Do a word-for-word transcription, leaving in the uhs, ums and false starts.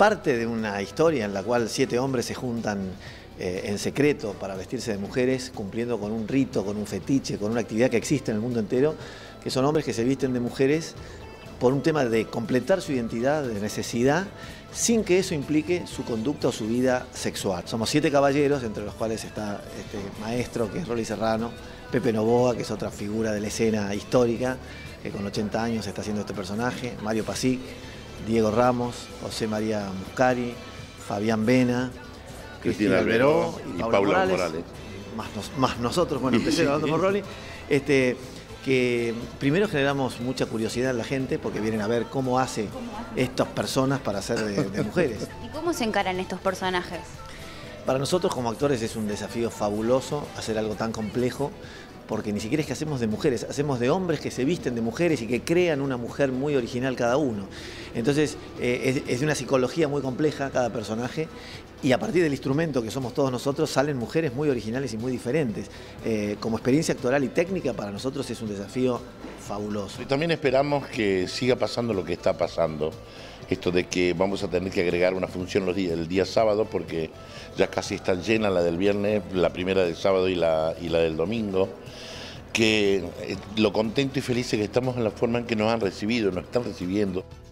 parte de una historia en la cual siete hombres se juntan eh, en secreto para vestirse de mujeres, cumpliendo con un rito, con un fetiche, con una actividad que existe en el mundo entero, que son hombres que se visten de mujeres por un tema de completar su identidad, de necesidad, sin que eso implique su conducta o su vida sexual. Somos siete caballeros, entre los cuales está este maestro, que es Rolly Serrano, Pepe Novoa, que es otra figura de la escena histórica, que con ochenta años está haciendo este personaje, Mario Pasic, Diego Ramos, José María Muscari, Fabián Vena, Cristina Alberó y, y Paula Morales, Morales. Más, nos, más nosotros, bueno, empecé hablando con Rolly, este, que primero generamos mucha curiosidad en la gente porque vienen a ver cómo hace estas personas para ser de, de mujeres. ¿Y cómo se encaran estos personajes? Para nosotros como actores es un desafío fabuloso hacer algo tan complejo, porque ni siquiera es que hacemos de mujeres, hacemos de hombres que se visten de mujeres y que crean una mujer muy original cada uno. Entonces eh, es, es de una psicología muy compleja cada personaje, y a partir del instrumento que somos todos nosotros salen mujeres muy originales y muy diferentes. Eh, como experiencia actoral y técnica para nosotros es un desafío fabuloso. Y también esperamos que siga pasando lo que está pasando, esto de que vamos a tener que agregar una función los días, el día sábado, porque ya casi están llenas la del viernes, la primera del sábado y la, y la del domingo, que eh, lo contento y felices que estamos en la forma en que nos han recibido, nos están recibiendo.